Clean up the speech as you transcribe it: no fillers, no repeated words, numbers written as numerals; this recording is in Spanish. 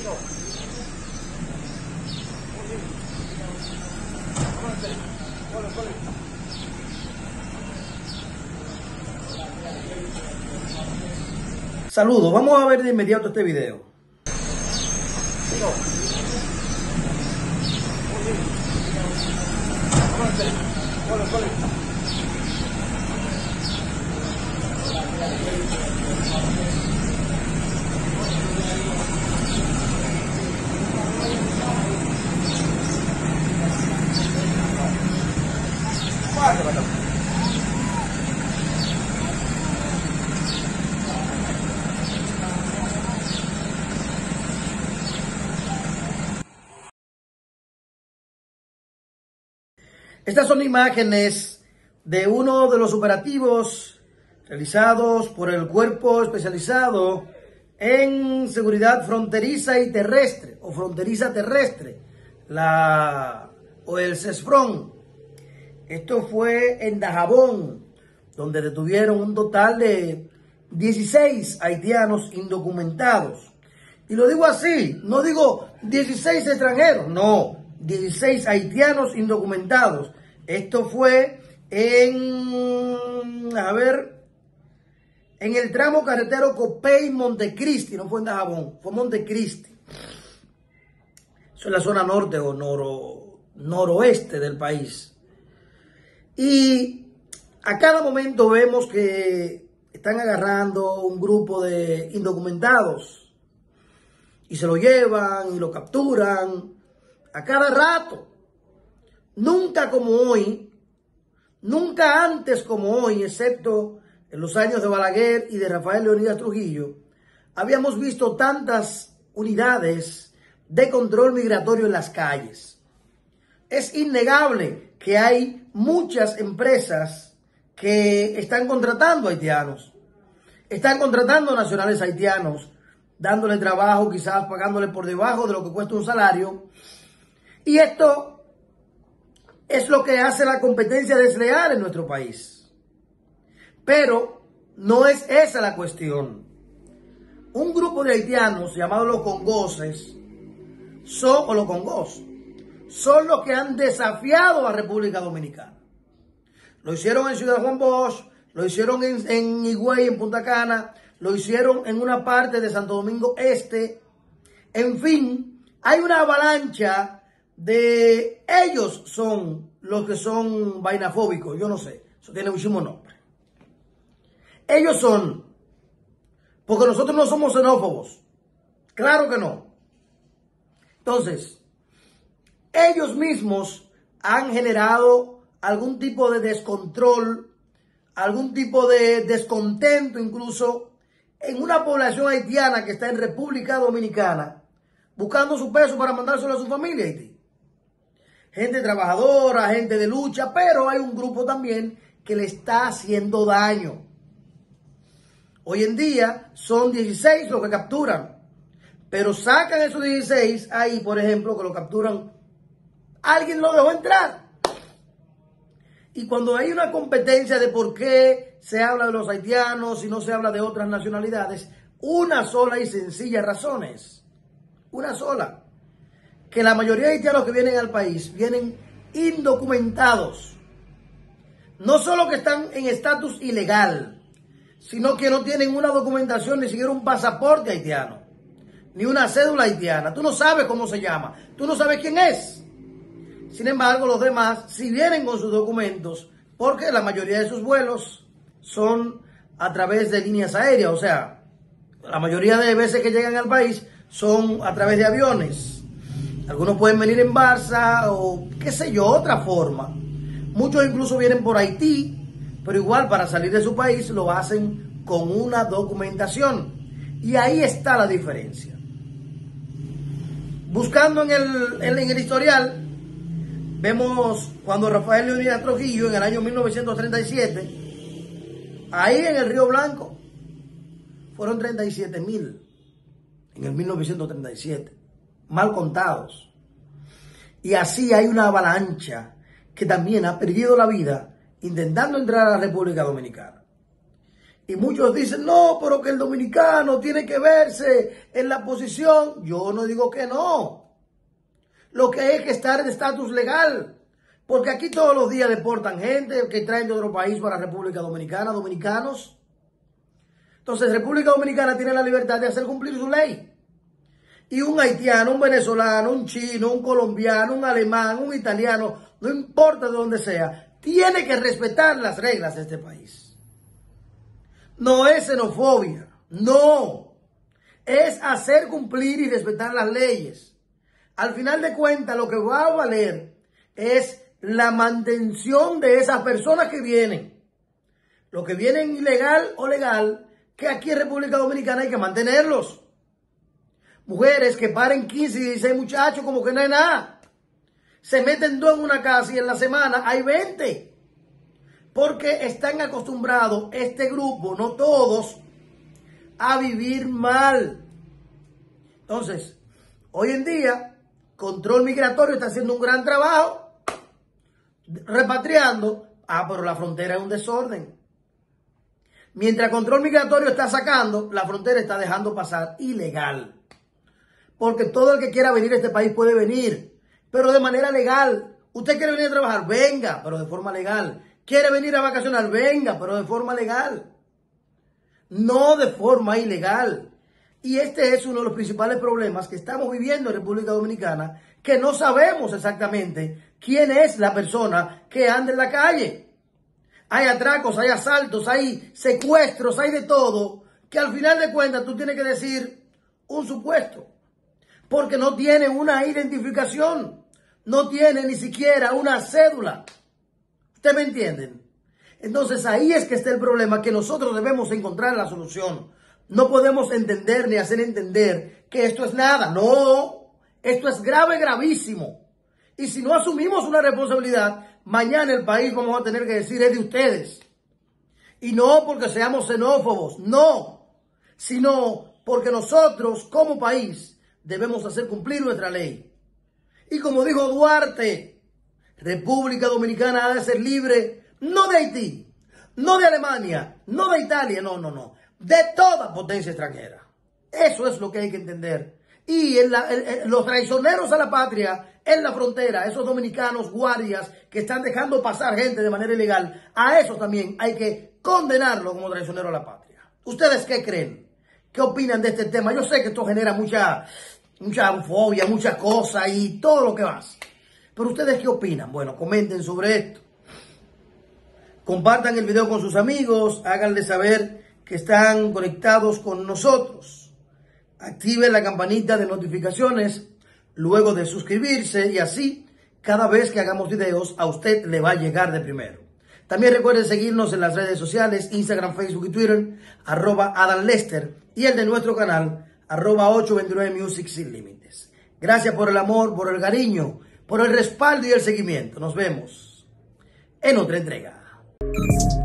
Saludos, vamos a ver de inmediato este video. Estas son imágenes de uno de los operativos realizados por el Cuerpo Especializado en Seguridad Fronteriza y Terrestre, o Fronteriza Terrestre, o el CESFRON. Esto fue en Dajabón, donde detuvieron un total de 16 haitianos indocumentados. Y lo digo así, no digo 16 extranjeros, no. 16 haitianos indocumentados. Esto fue en el tramo carretero Copey-Montecristi, no fue en Dajabón, fue Montecristi. Eso es la zona norte o noroeste del país. Y a cada momento vemos que están agarrando un grupo de indocumentados y se lo llevan y lo capturan a cada rato. Nunca como hoy, nunca antes como hoy, excepto en los años de Balaguer y de Rafael Leónidas Trujillo, habíamos visto tantas unidades de control migratorio en las calles. Es innegable que hay muchas empresas que están contratando haitianos, están contratando nacionales haitianos, dándole trabajo, quizás pagándole por debajo de lo que cuesta un salario. Y esto es lo que hace la competencia desleal en nuestro país. Pero no es esa la cuestión. Un grupo de haitianos llamados los congoses, son los que han desafiado a República Dominicana. Lo hicieron en Ciudad Juan Bosch, lo hicieron en Higüey, en Punta Cana, lo hicieron en una parte de Santo Domingo Este. En fin, hay una avalancha de ellos son los que son vainafóbicos, yo no sé, eso tiene muchísimo nombre. Ellos son, porque nosotros no somos xenófobos, claro que no. Entonces, ellos mismos han generado algún tipo de descontrol, algún tipo de descontento incluso en una población haitiana que está en República Dominicana, buscando su peso para mandárselo a su familia Haití. Gente trabajadora, gente de lucha, pero hay un grupo también que le está haciendo daño. Hoy en día son 16 los que capturan, pero sacan esos 16 ahí, por ejemplo, que lo capturan, alguien lo dejó entrar. Y cuando hay una competencia de por qué se habla de los haitianos y no se habla de otras nacionalidades, una sola y sencilla razón es, una sola, que la mayoría de haitianos que vienen al país vienen indocumentados. No solo que están en estatus ilegal, sino que no tienen una documentación, ni siquiera un pasaporte haitiano, ni una cédula haitiana. Tú no sabes cómo se llama, tú no sabes quién es. Sin embargo, los demás sí vienen con sus documentos, porque la mayoría de sus vuelos son a través de líneas aéreas. O sea, la mayoría de veces que llegan al país son a través de aviones. Algunos pueden venir en Barça o qué sé yo, otra forma. Muchos incluso vienen por Haití, pero igual para salir de su país lo hacen con una documentación. Y ahí está la diferencia. Buscando en el historial, vemos cuando Rafael Leónidas Trujillo en el año 1937, ahí en el Río Blanco, fueron 37,000 en el 1937. Mal contados. Y así hay una avalancha que también ha perdido la vida intentando entrar a la República Dominicana. Y muchos dicen, no, pero que el dominicano tiene que verse en la posición. Yo no digo que no. Lo que hay que estar en estatus legal. Porque aquí todos los días deportan gente que traen de otro país para República Dominicana, dominicanos. Entonces, República Dominicana tiene la libertad de hacer cumplir su ley. Y un haitiano, un venezolano, un chino, un colombiano, un alemán, un italiano, no importa de dónde sea, tiene que respetar las reglas de este país. No es xenofobia, no. Es hacer cumplir y respetar las leyes. Al final de cuentas, lo que va a valer es la mantención de esas personas que vienen. Los que vienen ilegal o legal, que aquí en República Dominicana hay que mantenerlos. Mujeres que paren 15 y 16 muchachos como que no hay nada. Se meten dos en una casa y en la semana hay 20. Porque están acostumbrados este grupo, no todos, a vivir mal. Entonces, hoy en día, Control Migratorio está haciendo un gran trabajo repatriando. Pero la frontera es un desorden. Mientras Control Migratorio está sacando, la frontera está dejando pasar ilegal. Porque todo el que quiera venir a este país puede venir, pero de manera legal. Usted quiere venir a trabajar, venga, pero de forma legal. Quiere venir a vacacionar, venga, pero de forma legal. No de forma ilegal. Y este es uno de los principales problemas que estamos viviendo en República Dominicana, que no sabemos exactamente quién es la persona que anda en la calle. Hay atracos, hay asaltos, hay secuestros, hay de todo, que al final de cuentas tú tienes que decir un supuesto. Porque no tiene una identificación, no tiene ni siquiera una cédula. ¿Ustedes me entienden? Entonces ahí es que está el problema, que nosotros debemos encontrar la solución. No podemos entender ni hacer entender que esto es nada. No, esto es grave, gravísimo. Y si no asumimos una responsabilidad, mañana el país vamos a tener que decir es de ustedes. Y no porque seamos xenófobos, no, sino porque nosotros como país debemos hacer cumplir nuestra ley. Y como dijo Duarte, República Dominicana ha de ser libre, no de Haití, no de Alemania, no de Italia, no, de toda potencia extranjera. Eso es lo que hay que entender. Y los traicioneros a la patria en la frontera, esos dominicanos guardias que están dejando pasar gente de manera ilegal, a esos también hay que condenarlo como traicionero a la patria. ¿Ustedes qué creen? ¿Qué opinan de este tema? Yo sé que esto genera mucha fobia, muchas cosas y todo lo que más. Pero ¿ustedes qué opinan? Bueno, comenten sobre esto. Compartan el video con sus amigos, háganle saber que están conectados con nosotros. Activen la campanita de notificaciones luego de suscribirse y así cada vez que hagamos videos a usted le va a llegar de primero. También recuerden seguirnos en las redes sociales, Instagram, Facebook y Twitter, @AdamLester y el de nuestro canal, @829Music Sin Límites. Gracias por el amor, por el cariño, por el respaldo y el seguimiento. Nos vemos en otra entrega.